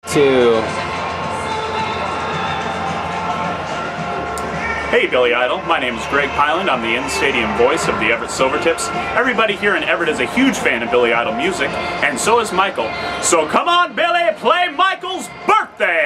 2. Hey Billy Idol, my name is Greg Piland. I'm the in-stadium voice of the Everett Silvertips. Everybody here in Everett is a huge fan of Billy Idol music, and so is Michael. So come on Billy, play Michael's birthday!